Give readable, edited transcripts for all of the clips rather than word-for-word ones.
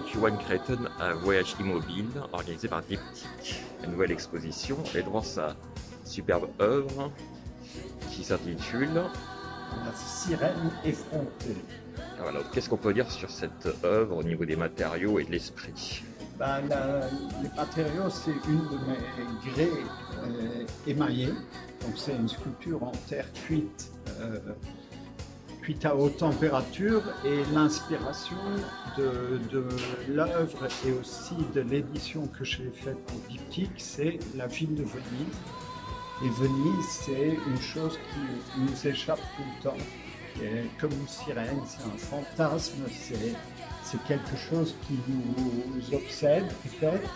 avec Johan Creighton, un voyage immobile organisé par Diptyque. La nouvelle exposition est devant sa superbe œuvre qui s'intitule La sirène effrontée. Voilà, qu'est-ce qu'on peut dire sur cette œuvre au niveau des matériaux et de l'esprit? Les matériaux, c'est une de mes grès émaillés. Donc c'est une sculpture en terre cuite, cuite à haute température, et l'inspiration de l'œuvre et aussi de l'édition que j'ai faite pour Diptyque, c'est la ville de Venise. Et Venise, c'est une chose qui nous échappe tout le temps, qui est comme une sirène, c'est un fantasme, c'est quelque chose qui nous obsède peut-être,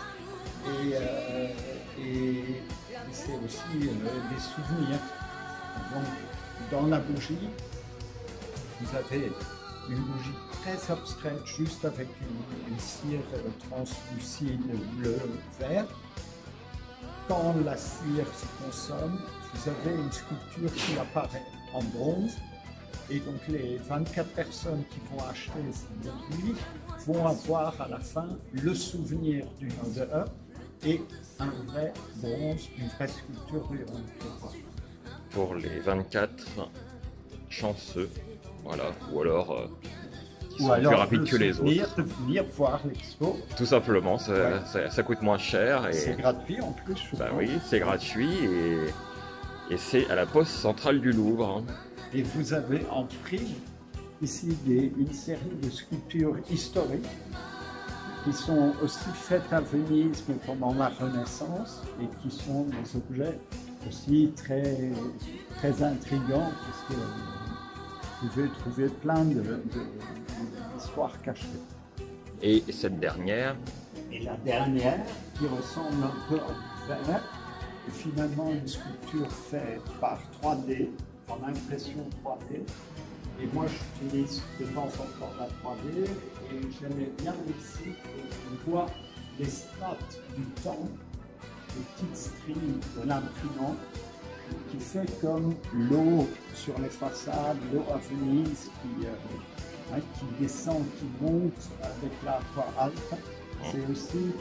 et c'est aussi des souvenirs. Donc, dans la bougie, vous avez une bougie très abstraite, juste avec une cire translucide bleu-vert. Quand la cire se consomme, vous avez une sculpture qui apparaît en bronze, et donc les 24 personnes qui vont acheter ces produits vont avoir à la fin le souvenir d'une œuvre et un vrai bronze, une vraie sculpture du Creighton. Pour les 24 chanceux, voilà, ou alors qui sont plus rapides que les autres. De venir voir l'expo. Tout simplement, ça coûte moins cher. Et c'est gratuit en plus. Bah oui, c'est gratuit et c'est à la poste centrale du Louvre. Et vous avez en prix ici une série de sculptures historiques qui sont aussi faites à Venise mais pendant la Renaissance, et qui sont des objets aussi très, très intrigants, parce que vous pouvez trouver plein d'histoires cachées. Et cette dernière? Et la dernière, qui ressemble un peu à du verre, est finalement une sculpture faite par 3D, en impression 3D. Et moi, j'utilise de temps en temps la 3D, et j'aimais bien ici qu'on voit les strates du temps, les petites stries de l'imprimante, qui fait comme l'eau sur les façades, l'eau à Venise qui descend, qui monte avec la halte. C'est aussi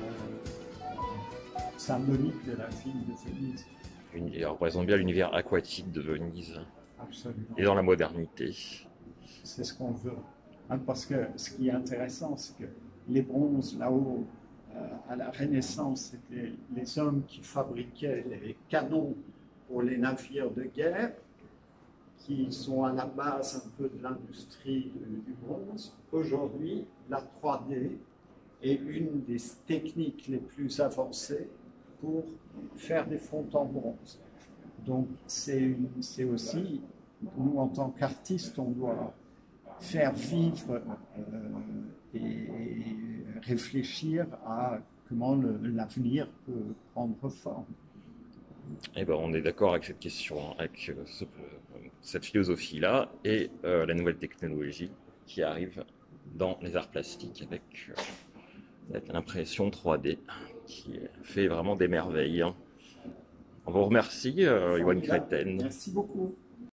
symbolique de la ville de Venise. Il représente bien l'univers aquatique de Venise. Absolument. Et dans la modernité. C'est ce qu'on veut. Parce que ce qui est intéressant, c'est que les bronzes là-haut, à la Renaissance, c'était les hommes qui fabriquaient les canons pour les navires de guerre, qui sont à la base un peu de l'industrie du bronze. Aujourd'hui, la 3D est une des techniques les plus avancées pour faire des fonds en bronze. Donc c'est aussi, nous en tant qu'artistes, on doit faire vivre et réfléchir à comment l'avenir peut prendre forme. Eh ben, on est d'accord avec cette question, avec cette philosophie-là, et la nouvelle technologie qui arrive dans les arts plastiques avec l'impression 3D qui fait vraiment des merveilles. On vous remercie, Johan Creighton. Merci beaucoup.